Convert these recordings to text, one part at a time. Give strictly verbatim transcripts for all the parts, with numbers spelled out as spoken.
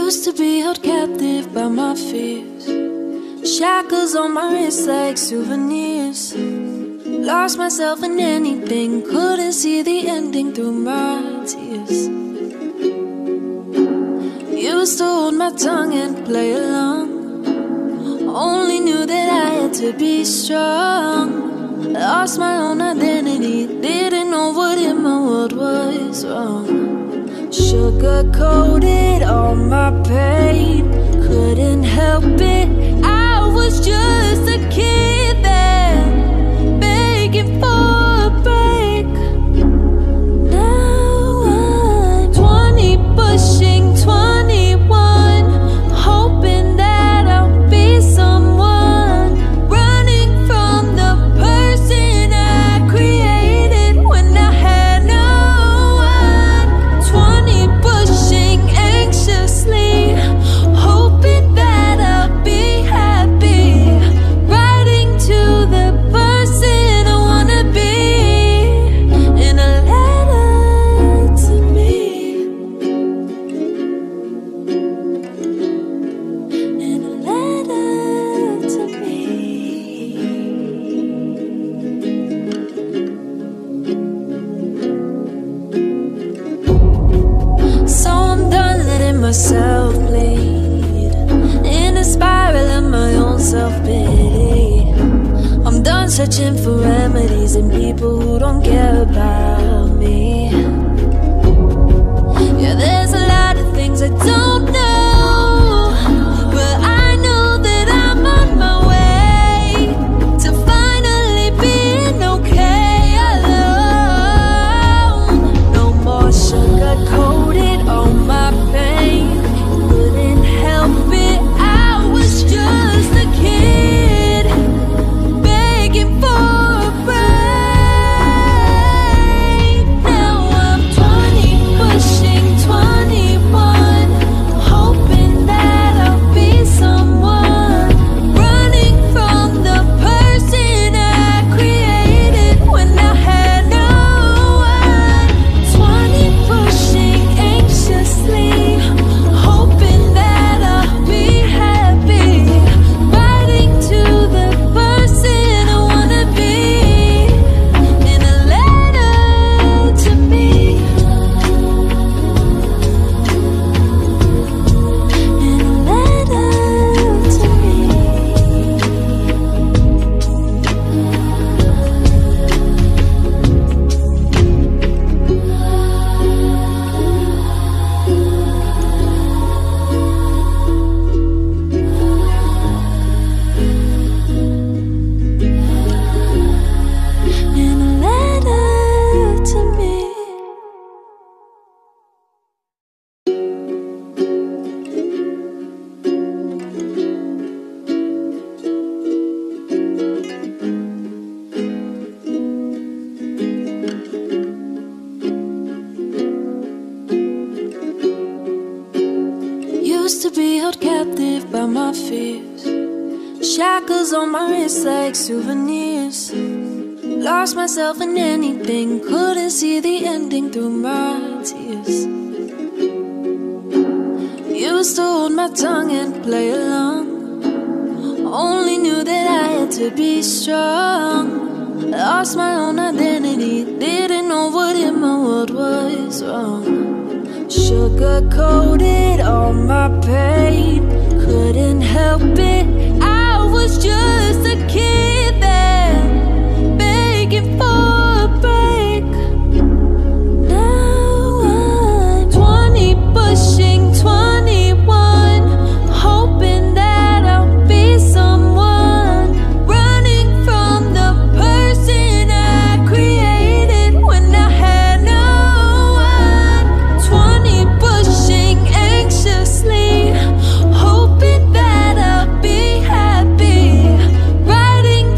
Used to be held captive by my fears, shackles on my wrists like souvenirs. Lost myself in anything, couldn't see the ending through my tears. Used to hold my tongue and play along, only knew that I had to be strong. Lost my own identity, didn't know what in my world was wrong. Sugar-coated all my pain, couldn't help it, I was just a kid then, begging for a break. Now I'm twenty, pushing twenty-one, hoping that I'll be someone, running from the person I created when I had no one. Twenty, pushing anxiously, hoping that I'll be happy, writing to the person I wanna be, in a letter to me, in a letter to me. So I'm done letting myself bleed in a spiral of my own self-pity. I'm done searching for remedies in people who don't care about me. Yeah, there's a lot of things I don't know, but I know that I'm on my way to finally being okay alone. No more sugar-coated on my pain, couldn't help it, I was just a kid, begging for a break. Now I'm twenty, pushing twenty-one, hoping that I'll be someone, running from the person I created when I had no one. Twenty, pushing anxiously, hoping that I'll be happy, writing to the person I wanna be, in a letter to me, in a letter to me. In a letter to me. Used to be held captive by my fears, shackles on my wrists like souvenirs. Lost myself in anything, couldn't see the ending through my tears. Used to hold my tongue and play along, only knew that I had to be strong. Lost my own identity, didn't know what in my world was wrong. Sugar-coated all my pain, couldn't help it, I was just a kid then, begging for a break. Now I'm twenty, pushing twenty-one, hoping that I'll be someone, running from the person I created when I had no one. Twenty, pushing anxiously, hoping that I'll be happy, writing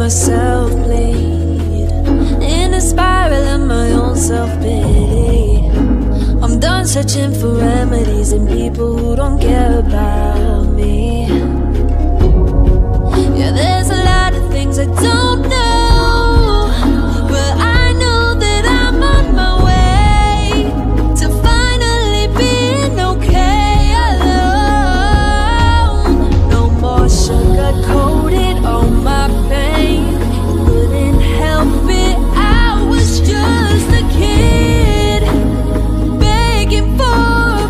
myself bleed in a spiral of my own self-pity. I'm done searching for remedies in people who don't care about me. Yeah, there's a lot of things I don't know, but I know that I'm on my way to finally being okay alone. No more sugar-coated on my pain. Couldn't help it, I was just a kid begging for a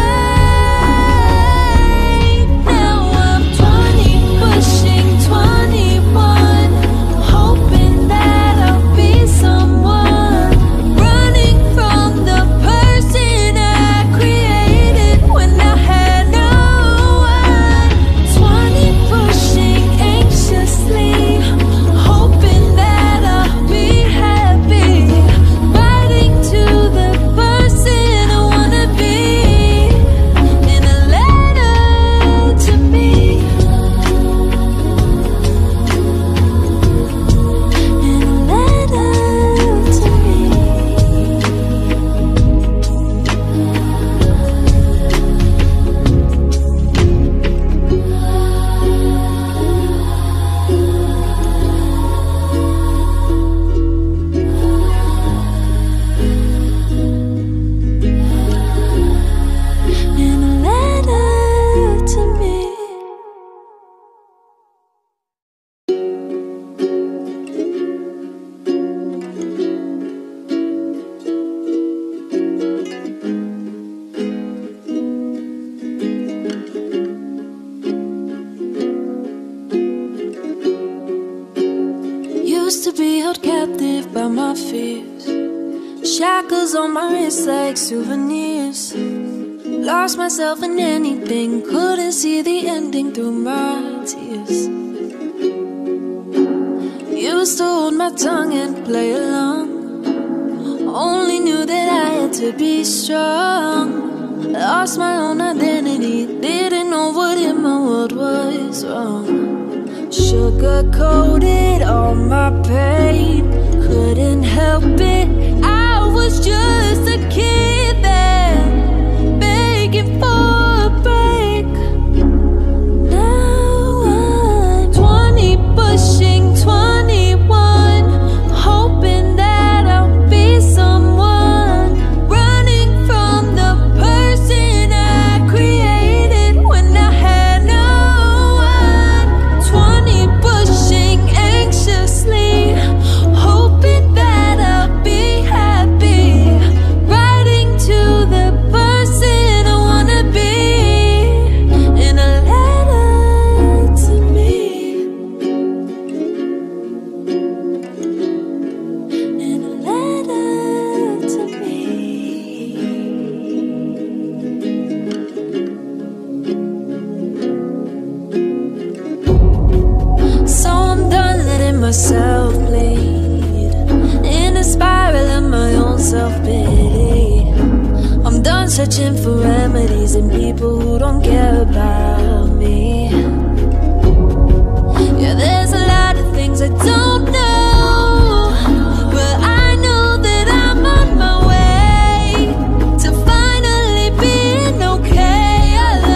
break. Now I'm twenty, pushing twenty-one, hoping that I'll be someone, running from the person I created when I had no one. Twenty, pushing anxiously, hoping that I'll be happy, fighting to the person I wanna be. In a letter to me, in a letter to me. In a letter to me. Used to be held captive by my fears, shackles on my wrists like souvenirs. Lost myself in anything, couldn't see the ending through my tears. Used to hold my tongue and play along, only knew that I had to be strong. Lost my own identity, didn't know what in my world was wrong. Sugar-coated on my pain, couldn't help it, I was just a kid there, begging for a break. Now I'm twenty, pushing twenty-one, hoping that I'll be someone, running from the person I created when I had no one. Twenty, pushing anxiously, hoping that I'll be happy, writing to the person I wanna be. In a letter to me, in a letter to me. So I'm done letting myself bleed in a spiral of my own self-pity. I'm done searching for remedies in people who don't care about me. Yeah, there's a lot of things I don't know, but I know that I'm on my way to finally being okay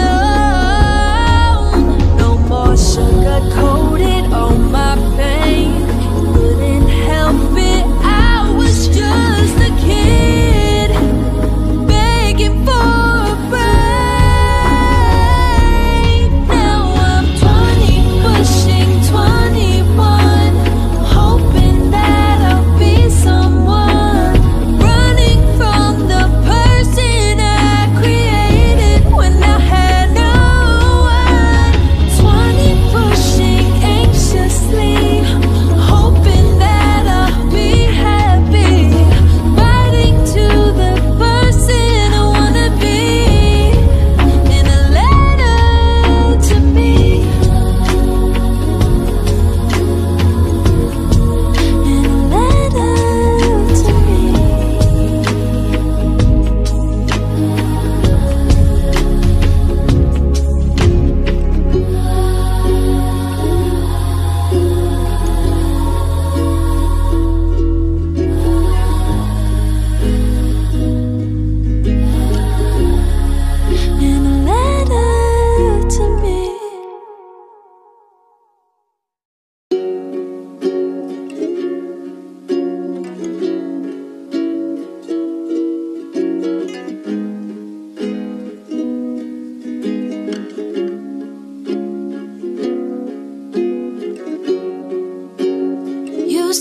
alone. No more sugar-coated on my pain. Couldn't help it, I was just a kid begging for a break.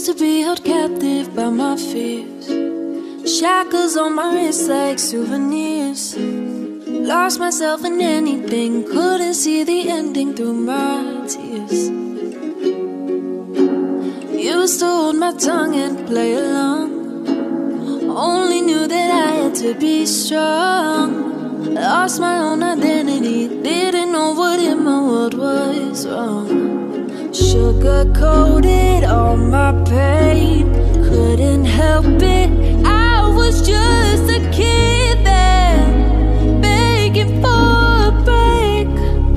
Used to be held captive by my fears, shackles on my wrists like souvenirs. Lost myself in anything, couldn't see the ending through my tears. Used to hold my tongue and play along, only knew that I had to be strong. Lost my own identity, didn't know what in my world was wrong. Sugar-coated all my pain, couldn't help it, I was just a kid then, begging for a break.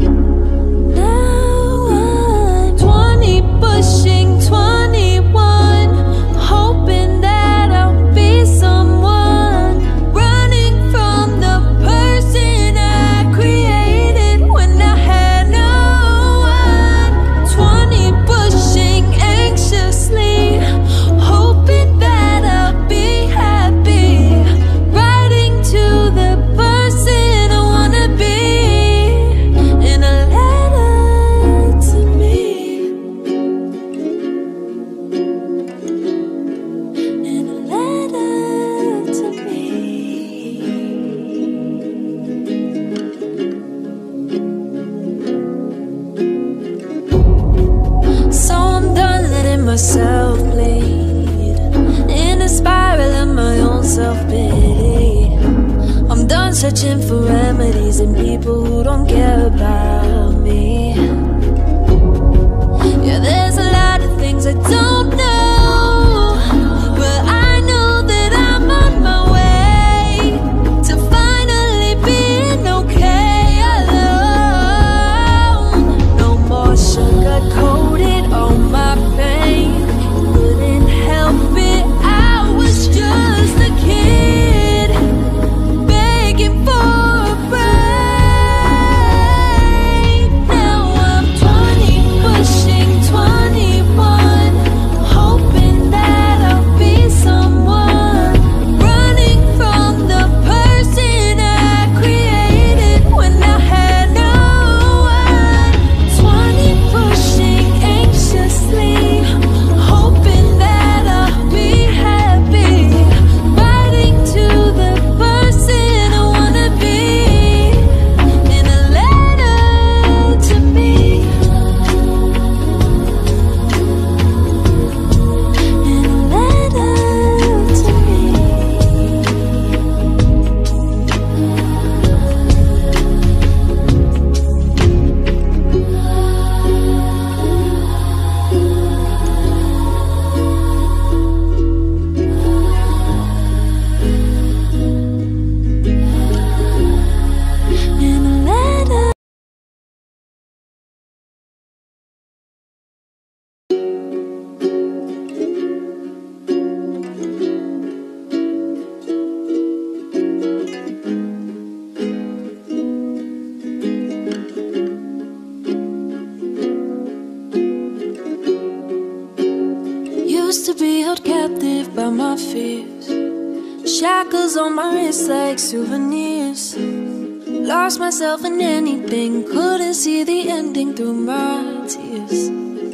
Now I'm twenty, pushing twenty-one, hoping that I'll be someone, running from the person I created when I had no one. Twenty, pushing anxiously, hoping that I'll be happy, writing to the person I wanna be, in a letter to me, in a letter to me. So I'm done letting myself bleed, in a spiral of my own self-pity. I'm done searching for remedies in people who don't care about me. Yeah, there's a lot of things I don't know, but I know that I'm on my way to finally being okay alone. No more sugar-coated on my pain, couldn't help it, I was just a kid, begging for a break. Now I'm twenty, pushing twenty-one, hoping that I'll be someone, running from the person I created when I had no one. Twenty, pushing anxiously, hoping that I'll be happy, writing to the person I wanna be, in a letter to me, in a letter to me. In a letter. Used to be held captive by my fears, shackles on my wrists like souvenirs. Lost myself in anything, couldn't see the ending through my tears.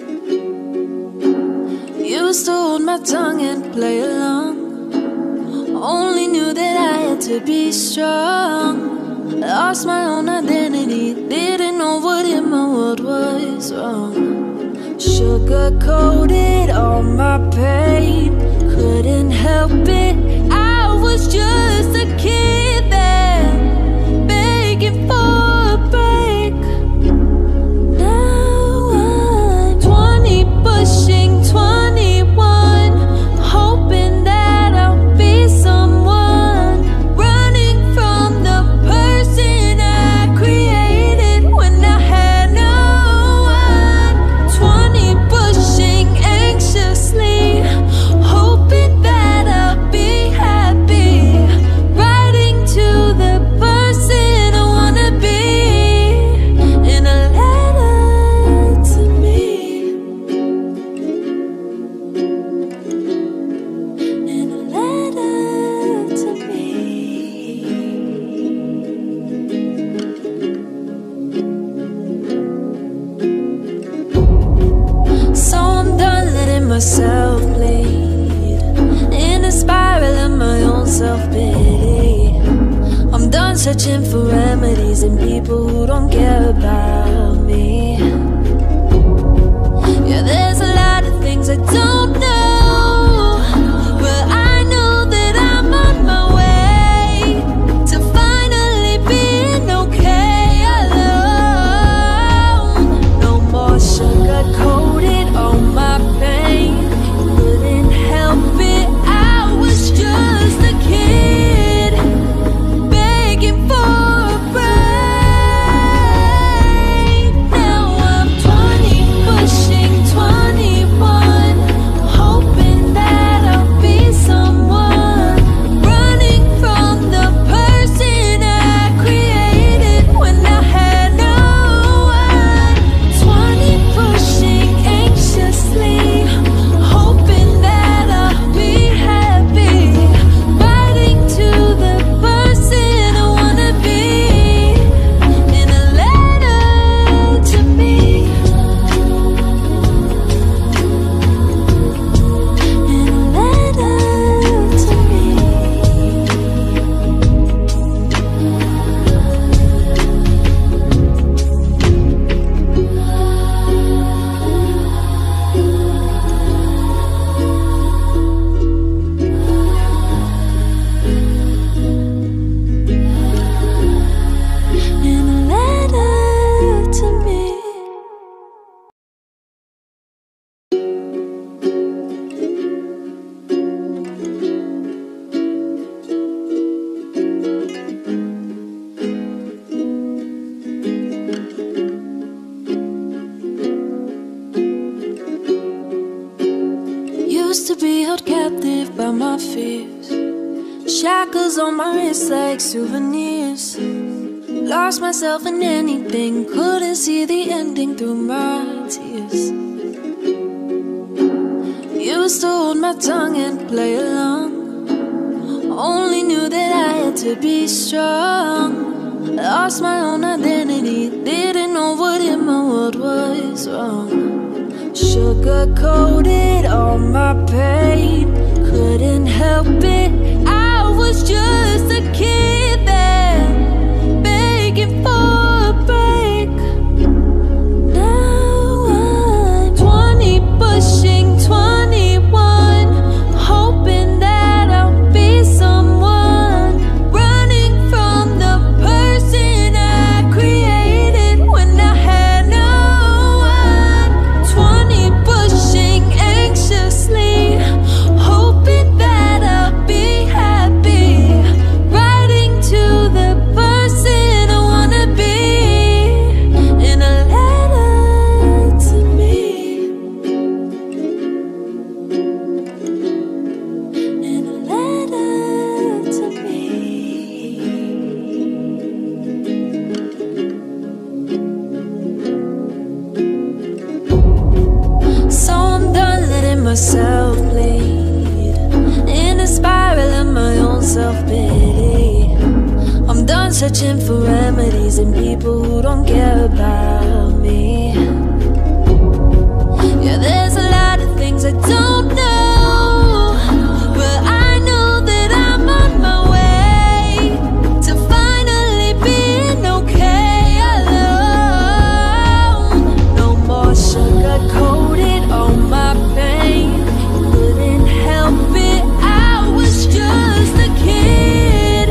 Used to hold my tongue and play along, only knew that I had to be strong. Lost my own identity, didn't know what in my world was wrong. Sugar-coated all my pain, couldn't help it, I was just a kid then, begging for a break. Now I'm twenty, pushing twenty-one, hoping that I'll be someone, running from the person I created when I had no one. Twenty, pushing anxiously, hoping that I'll be happy, writing to the person I wanna be, in a letter to me, in a letter to me. So I'm done letting myself bleed, own self-pity. I'm done searching for remedies in people who don't care about me. Yeah, there's a lot of things I don't know, but I know that I'm on my way to finally being okay alone. No more sugar-coated on my pain. Couldn't help it, I was just a kid begging for a break. Now I'm twenty, pushing twenty-one, hoping that I'll be someone, running from the person I created when I had no one. Twenty, pushing anxiously, hoping that I'll be happy, writing to the person I wanna be in a letter to me, in a letter to me. In a letter to me. Used to be held captive by my fears, shackles on my wrists like souvenirs. Lost myself in anything, couldn't see the ending through my tears. Used to hold my tongue and play along, only knew that I had to be strong. Lost my own identity, didn't know what in my world was wrong. Sugar-coated on my pain, couldn't help it, I was just a kid there, begging for a break. Now I'm twenty, pushing twenty-one, hoping that I'll be someone, running from the person I created when I had no one. Twenty, pushing anxiously, hoping that I'll be happy, writing to the person I wanna be in a letter to me, in a letter to me. So I'm done letting myself bleed in a spiral of my own self-pity. I'm done searching for remedies in people who don't care about me. Yeah, there's a lot of things I don't know, but I know that I'm on my way to finally being okay alone. No more sugar-coated on my pain, couldn't help it, I was just a kid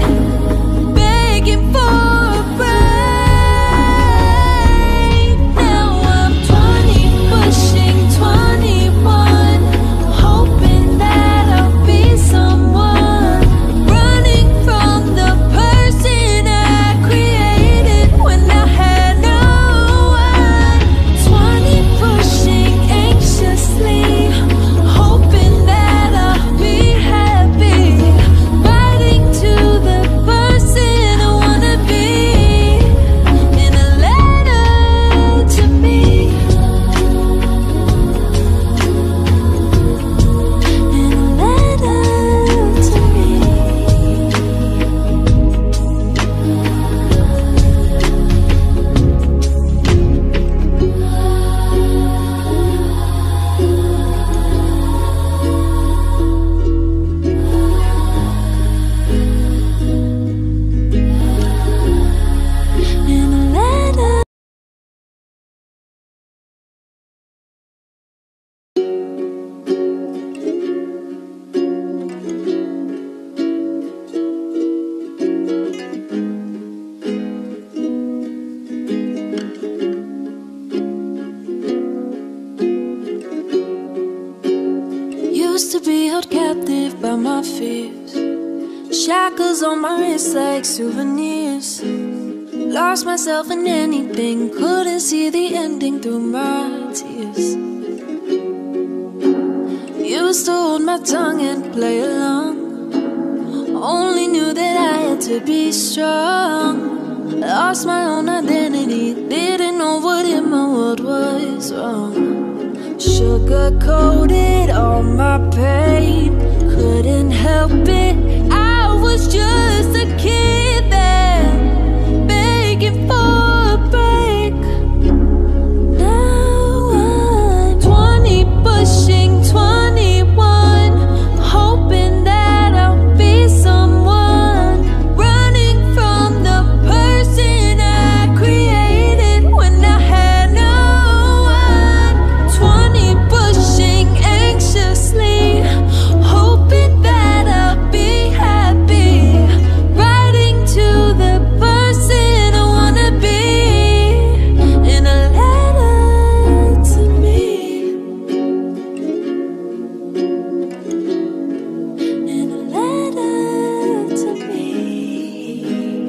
begging for a break. Now I'm Used to be held captive by my fears, shackles on my wrists like souvenirs. Lost myself in anything, couldn't see the ending through my tears. Used to hold my tongue and play along, only knew that I had to be strong. Lost my own identity, didn't know what in my world was wrong. Sugar-coated all my pain, couldn't help it, I was just a kid then, begging for a break. Now I'm twenty, pushing twenty-one, hoping that I'll be someone, running from the person I created when I had no one. Twenty, pushing anxiously, hoping that I'll be happy, writing to the person I wanna be, in a letter to me, in a letter to me.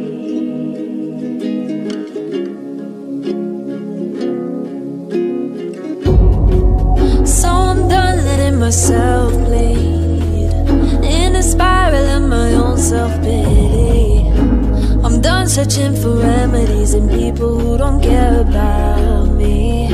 So I'm done letting myself bleed, in a spiral of my own self-pity. I'm done searching for remedies in people who don't care about me.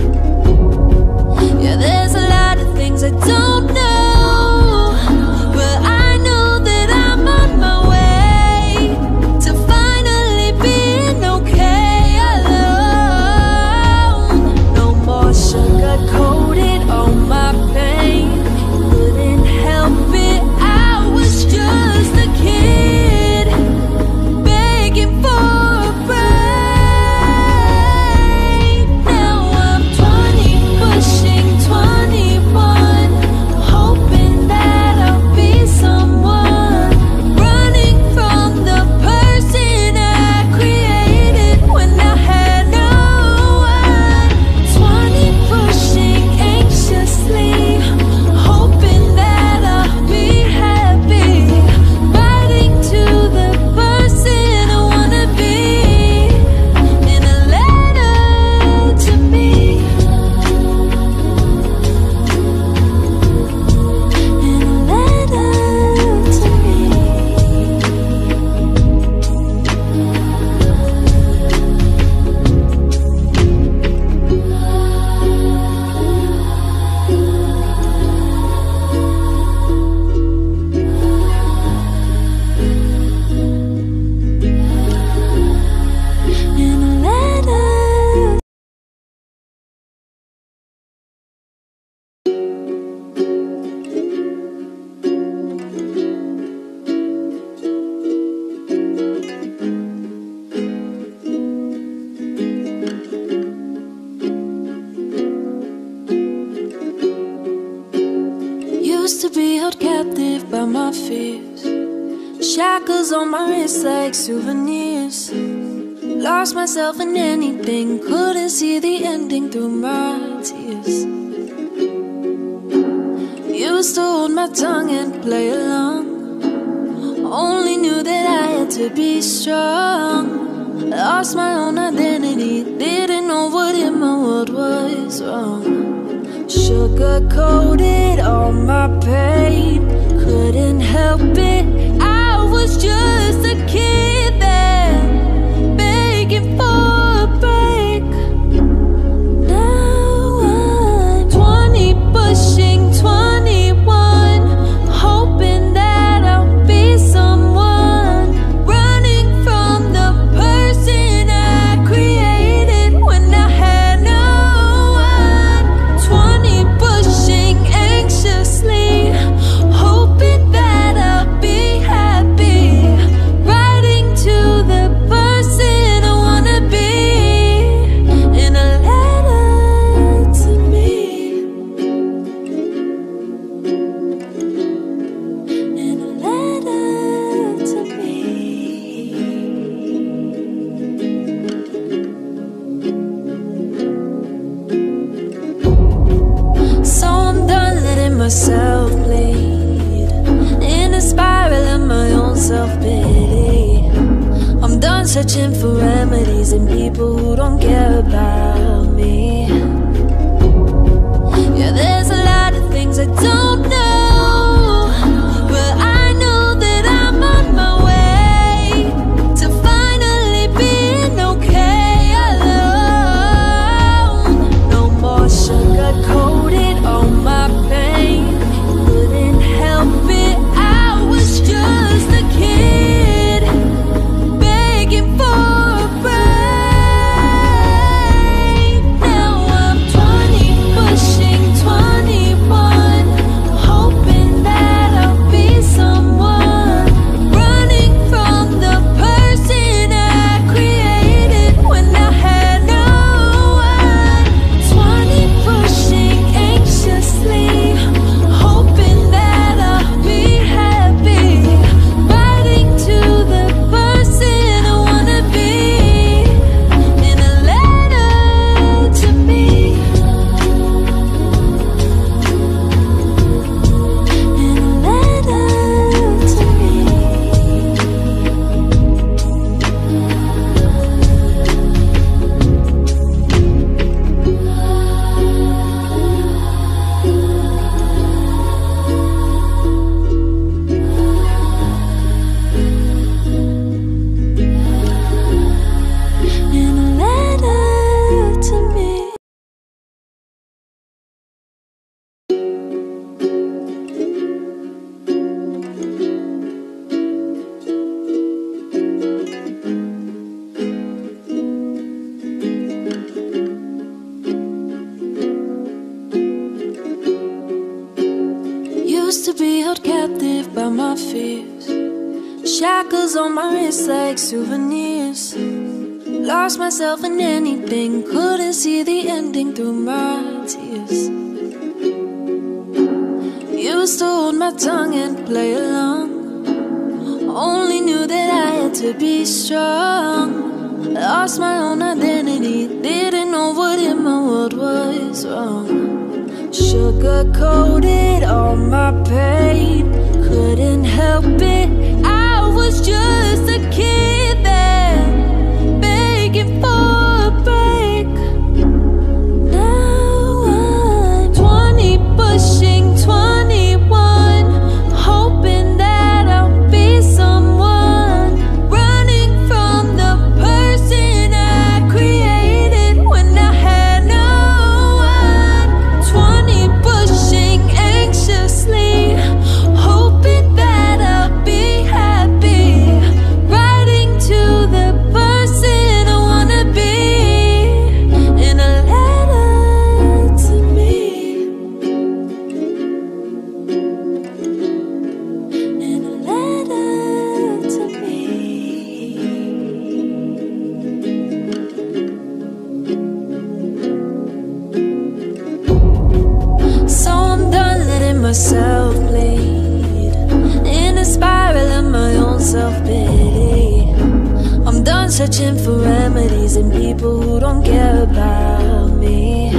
Yeah, there's a lot of things I don't know, but I know that I'm on my way to finally being okay alone. No more sugar-coated on my pain, couldn't help it, I was just a kid, begging for a break. Now I'm twenty, pushing twenty-one, hoping that I'll be someone, running from the person I created when I had no one. Twenty, pushing anxiously, hoping that I'll be happy, writing to the person I wanna be, in a letter to me, in a letter to me. In a letter. Used to be held captive by my fears, shackles on my wrists like souvenirs. Lost myself in anything, couldn't see the ending through my tears. Used to hold my tongue and play along, only knew that I had to be strong. Lost my own identity, didn't know what in my world was wrong. Sugar-coated all my pain, couldn't help it, I was just a kid then, begging for a break. Now I'm twenty, pushing twenty-one, hoping that I'll be someone, running from the person I created when I had no one. Twenty, pushing anxiously, hoping that I'll be happy, writing to the person I wanna be, in a letter to me, in a letter to me. So I'm done letting myself play searching for remedies in people who don't care about me. Yeah, there's a lot of things I don't know, but I know that I'm on my way to finally being okay alone. No more sugar-coated on my pain. Couldn't help it, I was just a kid begging for a break. Now I'm twenty, pushing twenty-one, hoping that I'll be someone, running from the person I created when I had no one. Twenty, pushing anxiously, hoping that I'll be happy, writing to the person I wanna be, in a letter to me, in a letter to me. In a letter to me. Used to be held captive by my fears, shackles on my wrists like souvenirs. Lost myself in anything, couldn't see the ending through my tears. Used to hold my tongue and play along, only knew that I had to be strong. Lost my own identity, didn't know what in my world was wrong. Sugar-coated on my pain, couldn't help it, I was just a kid then, begging for a break. Now I'm twenty, pushing twenty-one, hoping that I'll be someone, running from the person I created when I had no one. Twenty, pushing anxiously, hoping that I'll be happy, writing to the person I wanna be, in a letter to me, in a letter to me. So I'm done letting myself bleed in a spiral of my own self-pity. I'm done searching for remedies in people who don't care about me.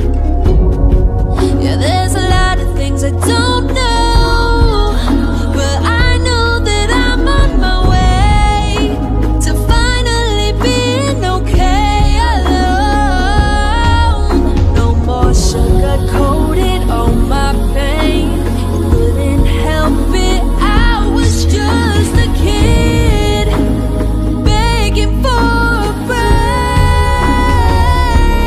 Yeah, there's a lot of things I don't know, but I know that I'm on my way to finally being okay alone. No more sugar-coated on my pain, couldn't help it, I was just a kid begging for a break.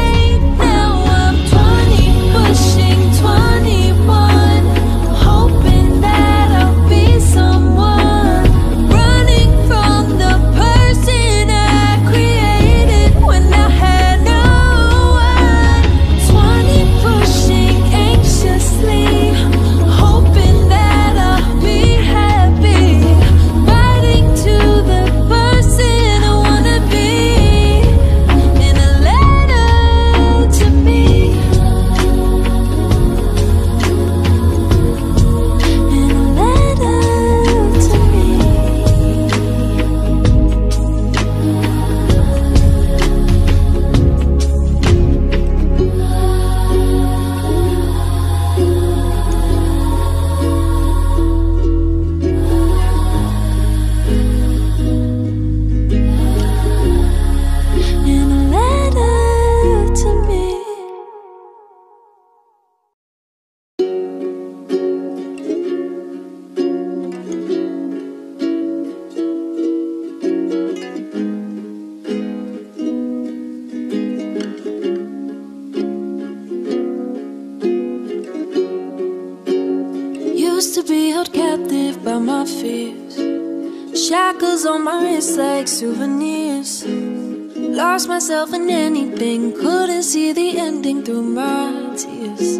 Used to be held captive by my fears, shackles on my wrists like souvenirs. Lost myself in anything, couldn't see the ending through my tears.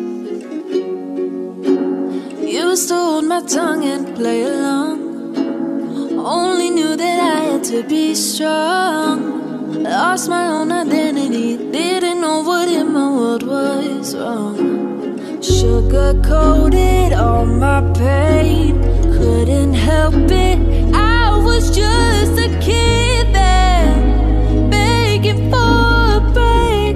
Used to hold my tongue and play along, only knew that I had to be strong. Lost my own identity, didn't know what in my world was wrong. Sugar-coated all my pain, couldn't help it, I was just a kid there, begging for a break.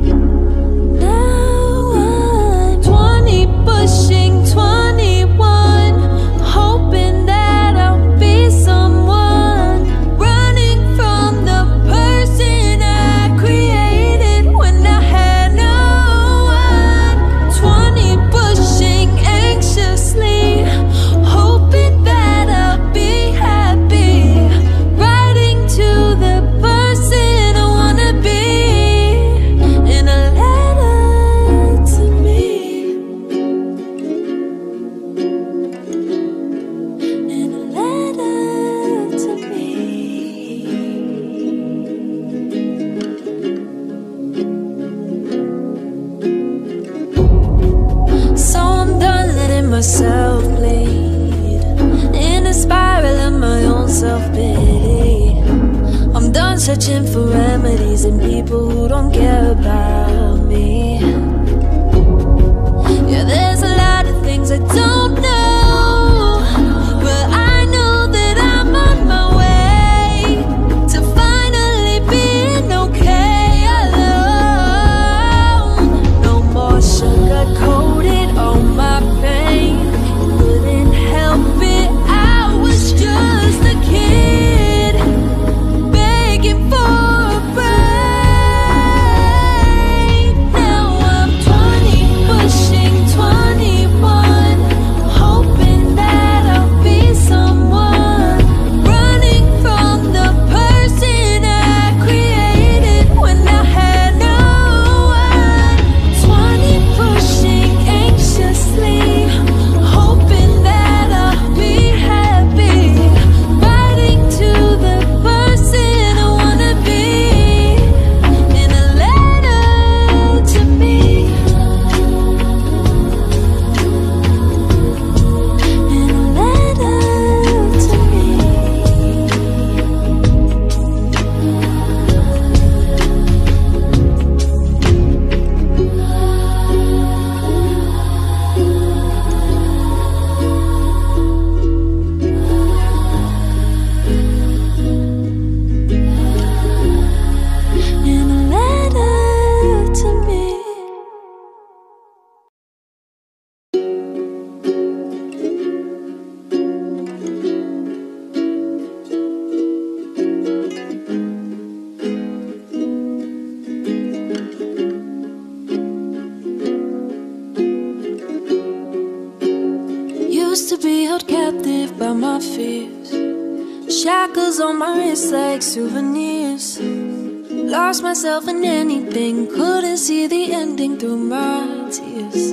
Now I'm twenty, pushing twenty-one, hoping that I'll be someone, running from the person I created when I had no one. Twenty, pushing anxiously, hoping that I'll be happy, writing to the person I wanna be, in a letter to me, in a letter to me. So I'm done letting myself bleed, in a spiral of my own self-pity. I'm done searching for remedies in people who don't care about me. Yeah, there's a lot of things I don't know, but I know that I'm on my way to finally being okay alone. No more sugar-coated all my pain, couldn't help it, I was just a kid, begging for a break. Now I'm twenty, pushing twenty-one, hoping that I'll be someone, running from the person I created when I had no one. Twenty, pushing anxiously, hoping that I'll be happy, writing to the person I wanna be, in a letter to me, in a letter to me. In a letter to me. Used to be held captive by my fears, shackles on my wrists like souvenirs. Lost myself in anything, couldn't see the ending through my tears.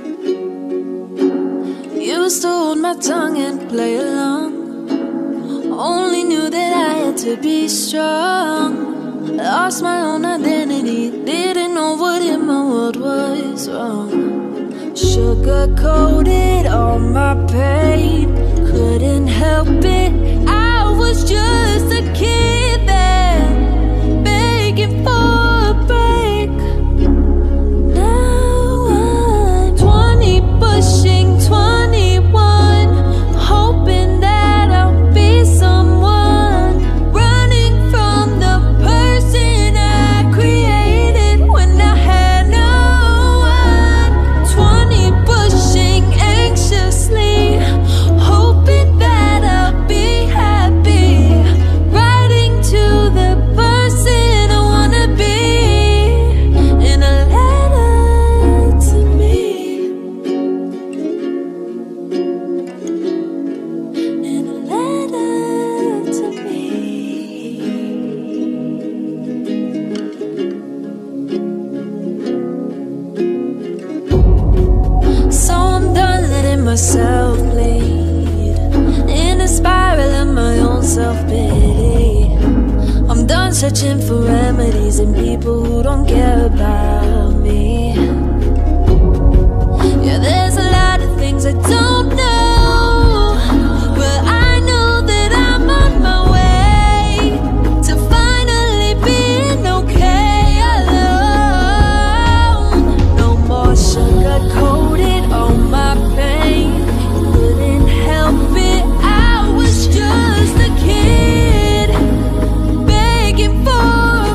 Used to hold my tongue and play along, only knew that I had to be strong. Lost my own identity, didn't know what in my world was wrong. Sugar-coated all my pain, couldn't help it, I was just a kid there, begging for a break. Now I'm twenty, pushing twenty-one, hoping that I'll be someone, running from the person I created when I had no one. Twenty, pushing anxiously, hoping that I'll be happy, writing to the person I wanna be, in a letter to me, in a letter to me. So I'm done letting myself searching for remedies in people who don't care about me. Yeah, there's a lot of things I don't know, but I know that I'm on my way to finally being okay alone. No more sugar-coated on my pain. Couldn't help it, I was just a kid begging for a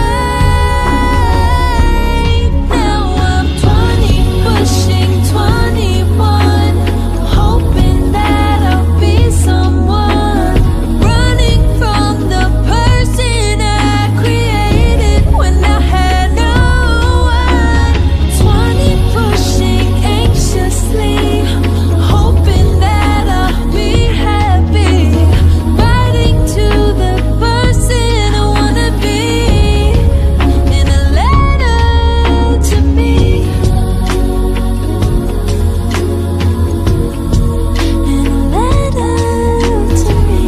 break. Now I'm twenty, pushing twenty-one, hoping that I'll be someone, running from the person I created when I had no one. Twenty, pushing anxiously, hoping that I'll be happy, writing to the person I wanna be in a letter to me, in a letter to me.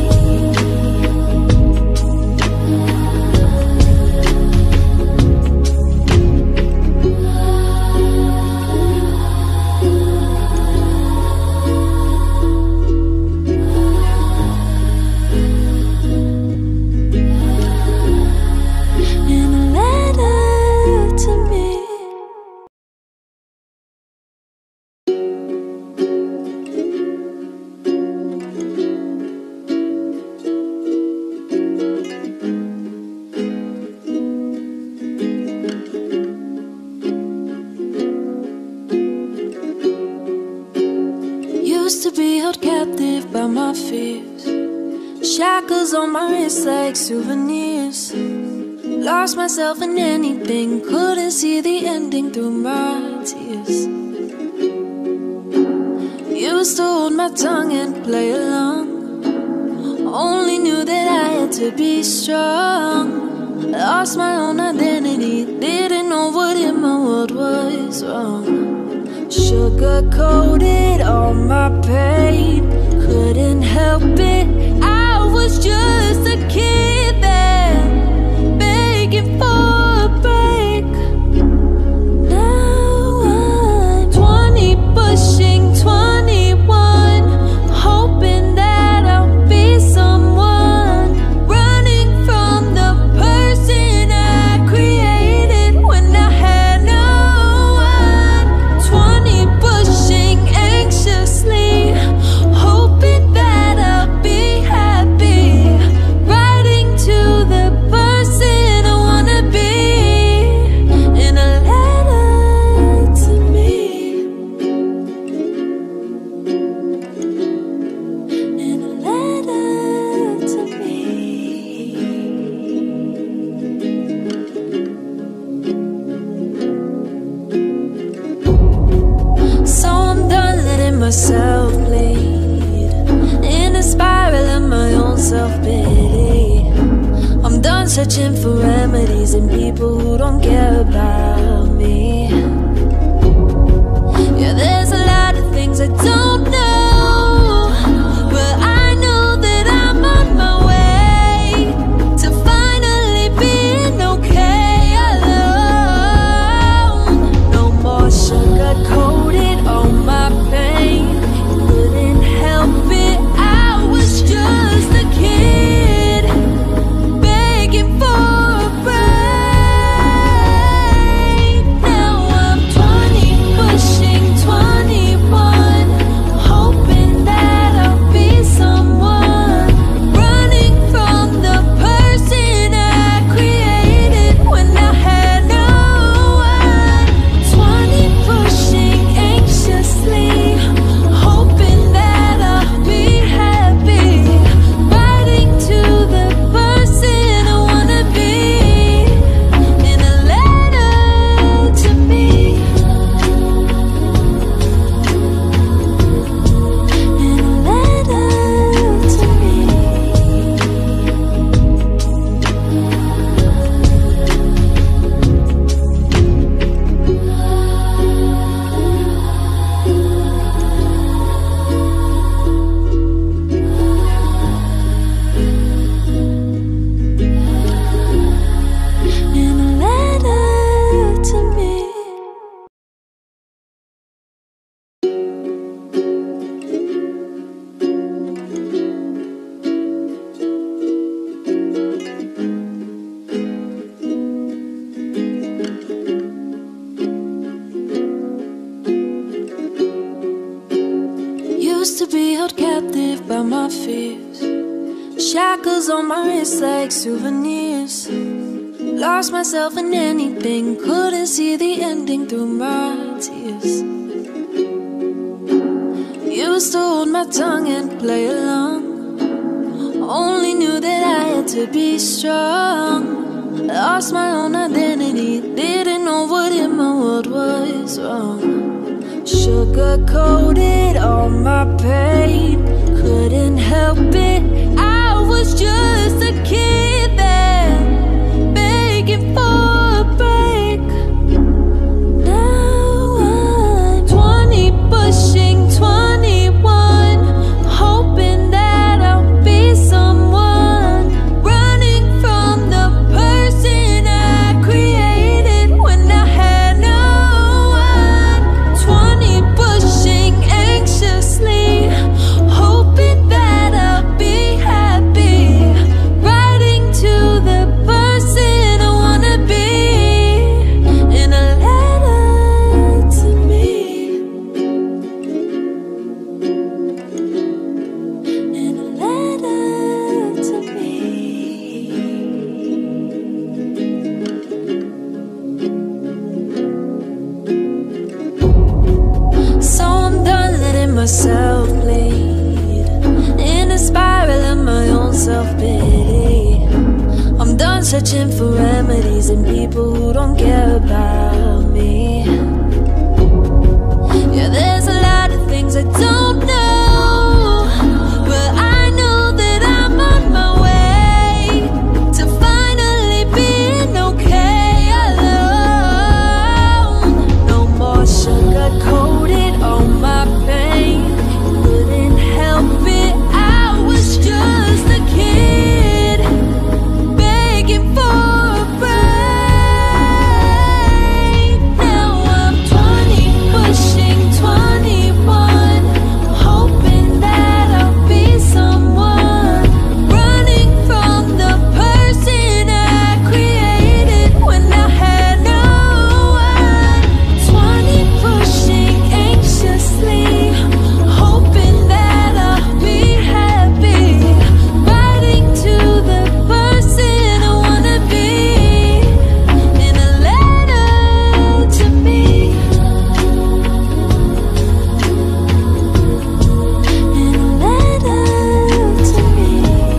In a letter to me. Used to be held captive by my fears, shackles on my wrists like souvenirs. Lost myself in anything, couldn't see the ending through my tears. Used to hold my tongue and play along, only knew that I had to be strong. Lost my own identity, didn't know what in my world was wrong. Sugar-coated on my pain, couldn't help it, I was just a kid then, begging for a break. Now I'm twenty, pushing twenty-one, hoping that I'll be someone, running from the person I created when I had no one. Twenty, pushing anxiously, hoping that I'll be happy, writing to the person I wanna be in a letter to me, in a letter to me. So I'm done letting myself bleed in a spiral of my own self-pity. I'm done searching for remedies in people who don't care about me. Yeah, there's a lot of things I don't know, but I know that I'm on my way to finally being okay alone. No more sugar-coated on my pain, couldn't help it, I was just a kid begging for a break. Now I'm Used to be held captive by my fears, shackles on my wrists like souvenirs. Lost myself in anything, couldn't see the ending through my tears. Used to hold my tongue and play along, only knew that I had to be strong. Lost my own identity, didn't know what in my world was wrong. Sugar-coated all my pain, couldn't help it, I was just a kid then, begging for a break. Now I'm twenty, pushing twenty-one, hoping that I'll be someone, running from the person I created when I had no one. Twenty, pushing anxiously, hoping that I'll be happy, writing to the person I wanna be, in a letter to me, in a letter to me. So I'm done letting myself bleed, in a spiral of my own self-pity. I'm done searching for remedies in people who don't care about me. Yeah, there's a lot of things I don't know, but I know that I'm on my way to finally being okay alone. No more sugar-coated on my pain, couldn't help it, I was just a kid, begging for a break. Now I'm twenty, pushing twenty-one, hoping that I'll be someone, running from the person I created when I had no one. Twenty, pushing anxiously, hoping that I'll be happy, writing to the person I wanna be, in a letter to me, in a letter to me.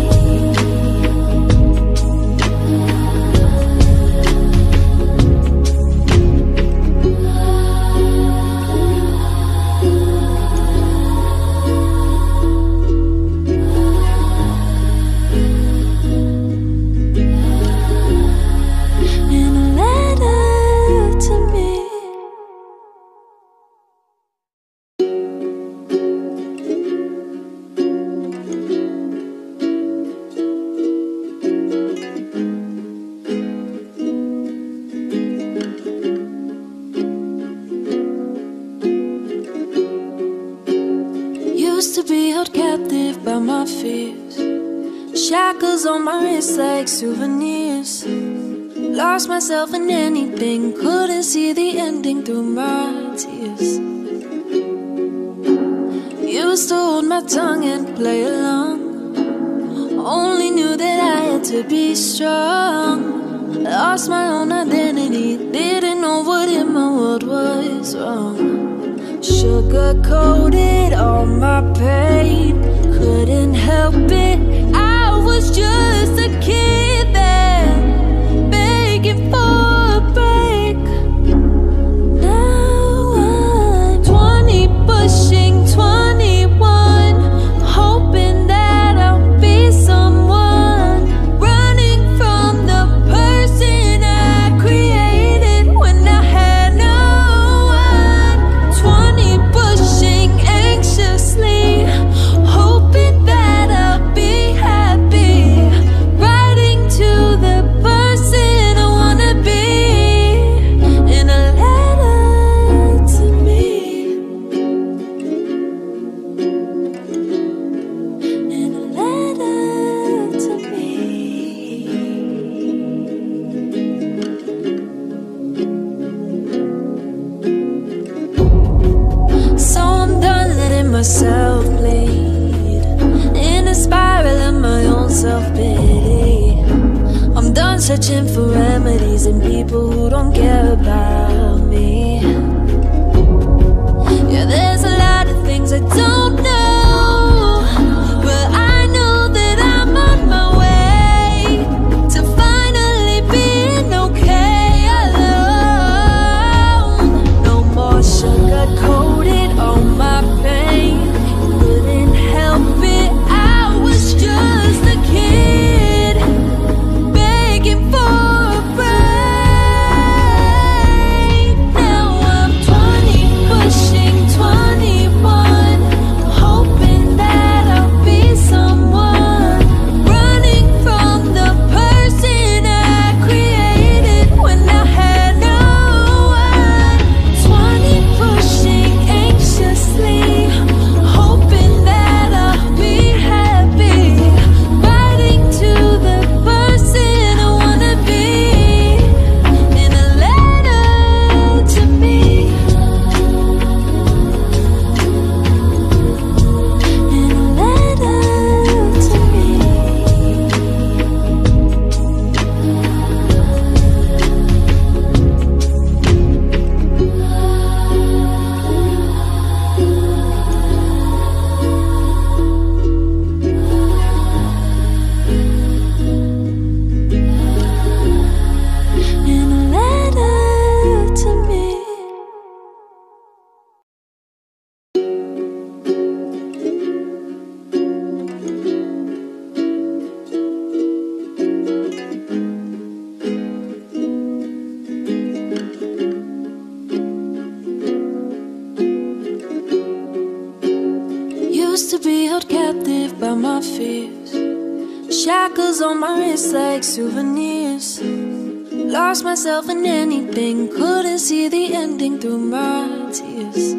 In a letter to me. Used to be held captive by my fears, shackles on my wrists like souvenirs. Lost myself in anything, couldn't see the ending through my tears. Used to hold my tongue and play along, only knew that I had to be strong. Lost my own identity, didn't know what in my world was wrong. Sugar-coated all my pain, couldn't help it, I was just a kid then, begging for a break. Now I'm twenty, pushing twenty-one, hoping that I'll be someone, running from the person I created when I had no one. Twenty, pushing anxiously, hoping that I'll be happy, writing myself bleed in a spiral of my own self-pity. I'm done searching for remedies in people who don't care about me. Yeah, there's a lot of things I don't know, but I know that I'm on my way to finally being okay alone. No more sugar-coated on my pain. Couldn't help it, I was just a kid begging for a break. Now I'm twenty, pushing twenty-one, hoping that I'll be someone, running from the person I created when I had no one. Twenty, pushing anxiously, hoping that I'll be happy, writing to the person I wanna be in a letter to me, in a letter to me. In a letter to me. Used to be held captive by my fears, shackles on my wrists like souvenirs. Lost myself in anything, couldn't see the ending through my tears.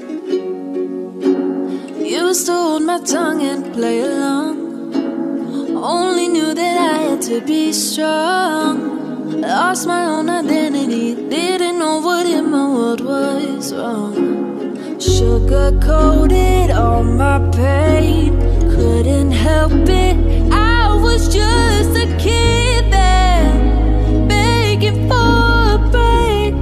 Used to hold my tongue and play along, only knew that I had to be strong. Lost my own identity, didn't know what in my world was wrong. Sugar-coated all my pain, couldn't help it, I was just a kid then, begging for a break.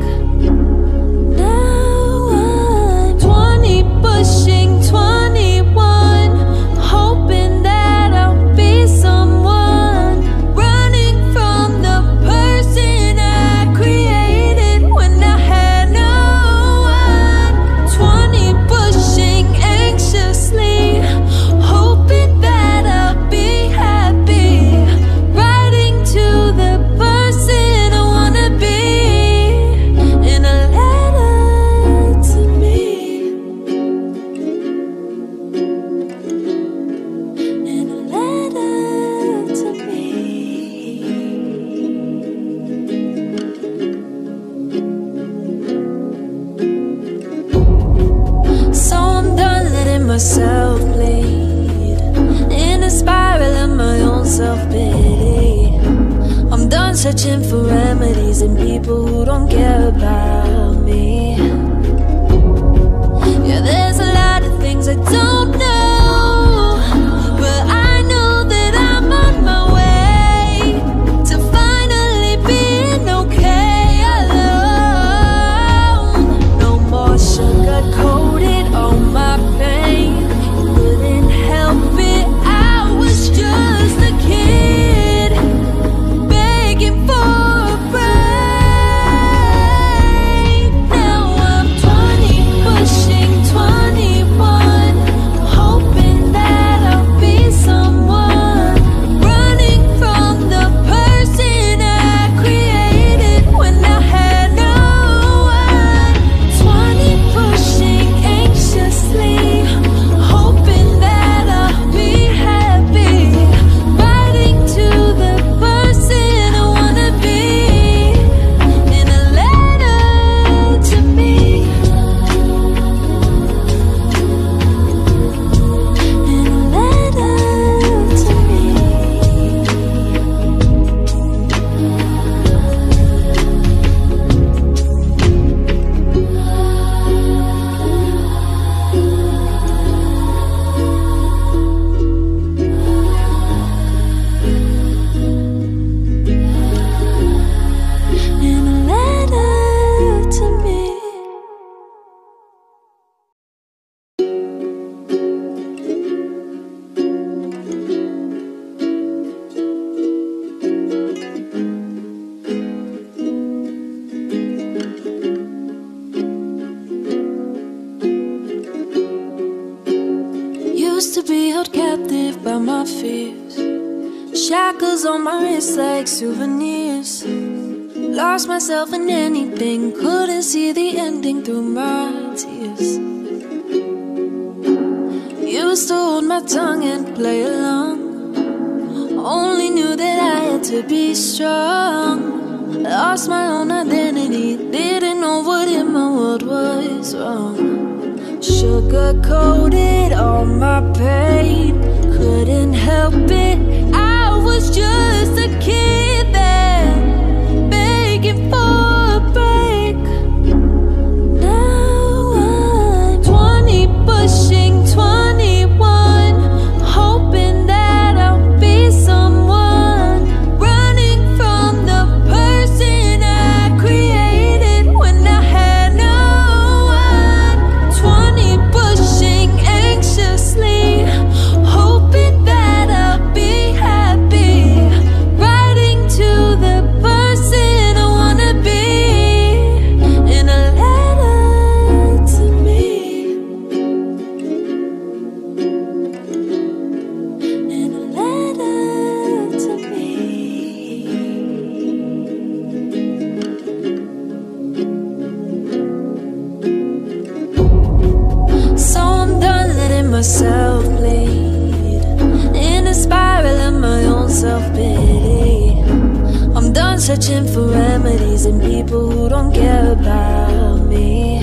Now I'm twenty, pushing twenty-one, hoping that I'll be someone, running from the person I created when I had no one. Twenty, pushing anxiously, hoping that I'll be happy, writing to the person I wanna be in a letter to me, in a letter to me. So I'm done letting myself bleed in a spiral of my own self-pity. I'm done searching for remedies in people who don't care about me. Yeah, there's a lot of things I don't know, but I know that I'm on my way to finally being okay alone. No more sugar-coated on my pain, couldn't help it, I was just a kid begging for a break. Now I'm Used to be held captive by my fears, shackles on my wrists like souvenirs. Lost myself in anything, couldn't see the ending through my tears. Used to hold my tongue and play along, only knew that I had to be strong. Lost my own identity, didn't know what in my world was wrong. Sugar-coated all my pain, couldn't help it, I was just a kid there, begging for a break. Now I'm twenty, pushing twenty-one, hoping that I'll be someone, running from the person I created when I had no one. Twenty, pushing anxiously, hoping that I'll be happy, writing to the person I wanna be, in a letter to me, in a letter to me. So I'm done letting myself bleed, in a spiral of my own self-pity. I'm done searching for remedies in people who don't care about me.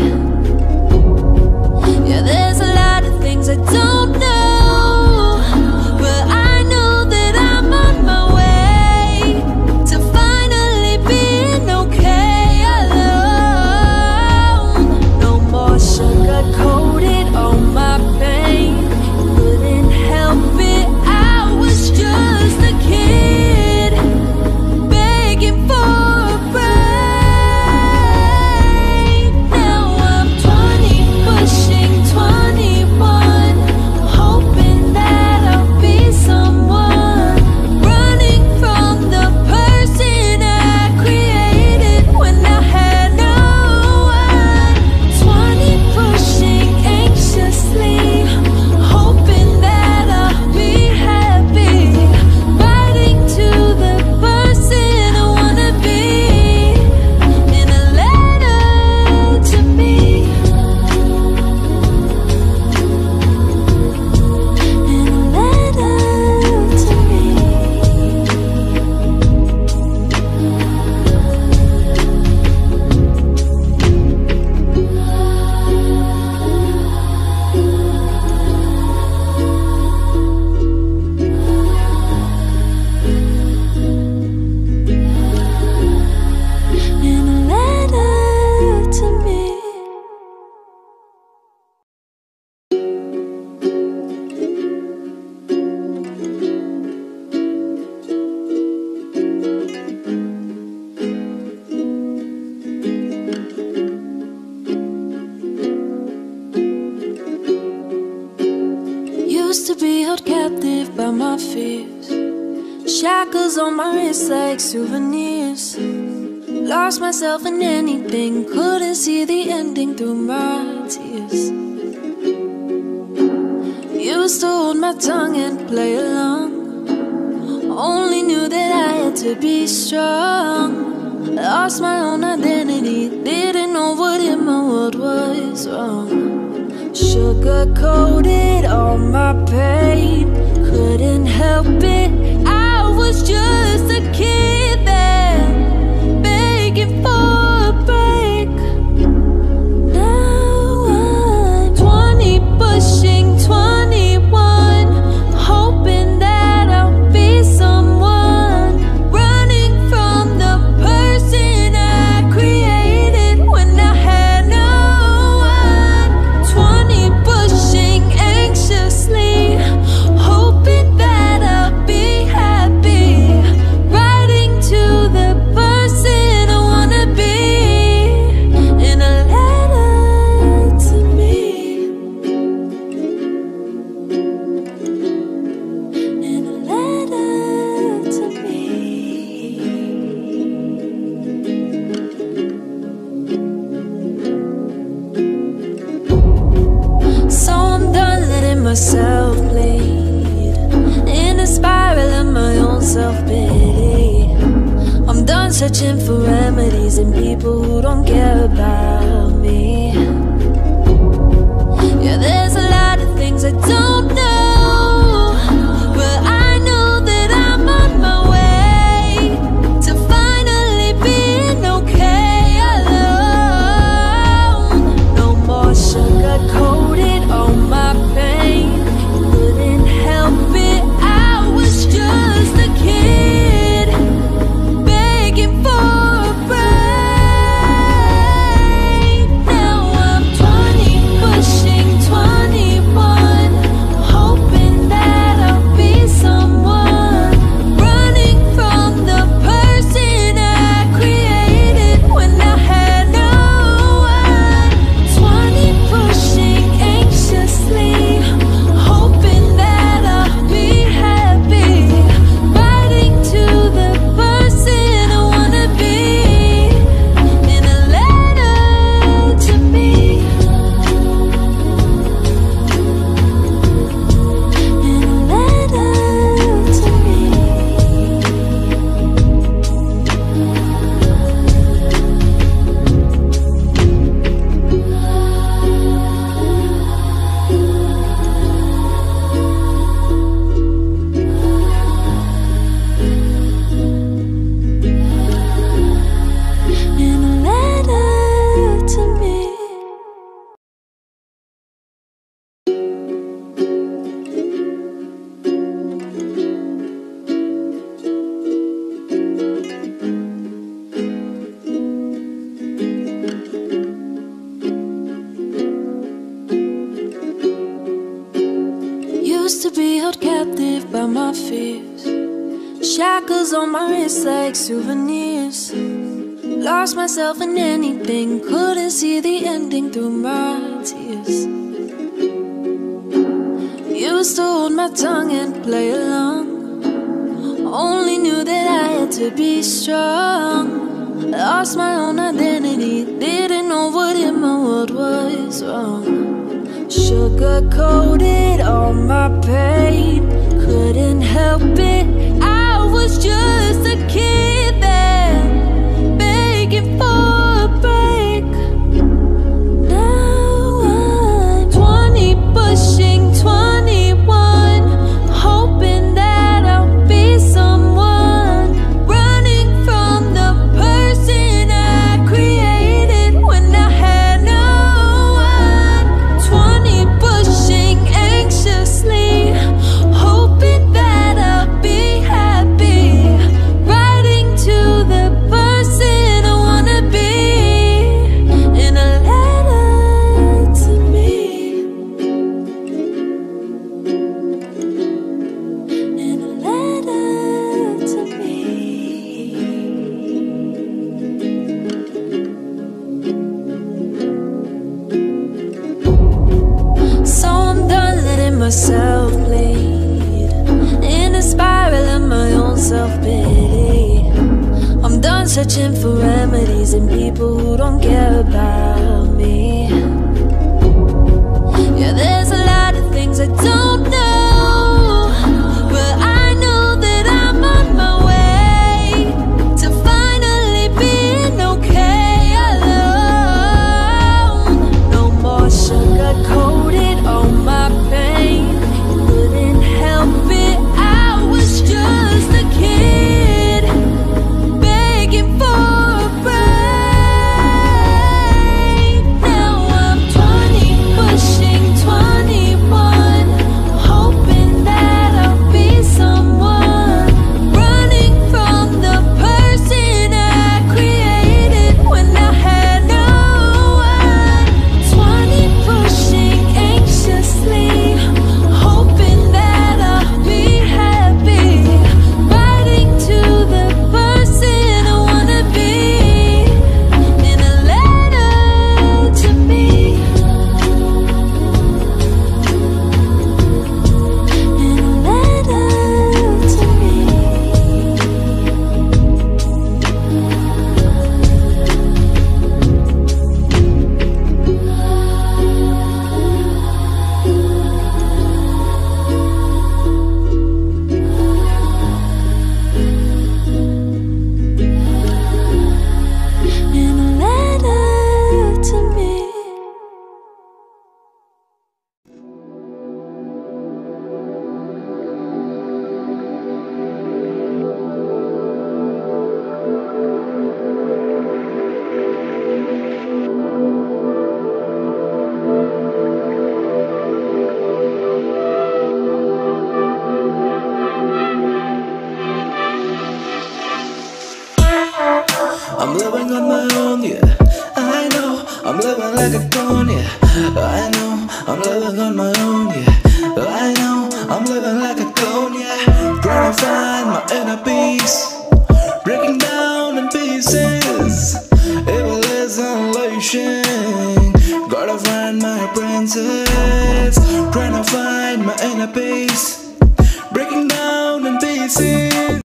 Yeah, there's a lot of things I don't know, but I know that I'm on my way to finally being okay alone. No more sugar-coated all my pain, couldn't help it, I was just a kid, begging for a break. Now I'm twenty, pushing twenty-one, hoping that I'll be someone, running from the person I created when I had no one. Twenty, pushing anxiously, hoping that I'll be happy, writing to the person I wanna be, in a letter to me, in a letter to me. In a letter to me. Used to be held captive by my fears, shackles on my wrists like souvenirs. Lost myself in anything, couldn't see the ending through my tears. Used to hold my tongue and play along, only knew that I had to be strong. Lost my own identity, didn't know what in my world was wrong. Sugar-coated all my pain, couldn't help it, I was just a kid there, begging for a break. Now I'm twenty, pushing twenty-one, hoping that I'll be someone, running from the person I created when I had no one. Twenty, pushing anxiously, hoping that I'll be happy, writing to the person I wanna be, in a letter to me, in a letter to me. So I'm done letting myself searching for remedies in people who don't care about me. Yeah, there's a lot of things I don't know, but I know that I'm on my way to finally being okay alone. No more sugar-coated on my pain. Couldn't help it, I was just a kid begging for a break. Now I'm twenty, pushing twenty-one, hoping that I'll be someone, running from the person I created when I had no one. Twenty, pushing anxiously, hoping that I'll be happy, writing to the person I wanna be in a letter to me, in a letter to me. In a letter to me. Used to be held captive by my fears, shackles on my wrists like souvenirs. Lost myself in anything, couldn't see the ending through my tears. Used to hold my tongue and play along, only knew that I had to be strong. Lost my own identity, didn't know what in my world was wrong. Sugar-coated all my pain, couldn't help it, I was just a kid then, begging for a break. Now I'm twenty, pushing twenty-one, hoping that I'll be someone, running from the person I created when I had no one. Twenty, pushing anxiously, hoping that I'll be happy, writing to the person I wanna be in a letter to me, in a letter to me. So I'm done letting myself bleed in a spiral of my own self-pity. I'm done searching for remedies in people who don't care about me. Yeah, there's a lot of things I don't know, but I know that I'm on my way to finally being okay alone. No more sugar-coated on my pain. Couldn't help it, I was just a kid begging for a break. Now I'm twenty, pushing twenty-one, I'm living like a clone, yeah. I know I'm living on my own, yeah. I know I'm living like a clone, yeah. Trying to find my inner peace, breaking down in pieces. Evil is unleashing. Gotta find my princess. Trying to find my inner peace, breaking down in pieces.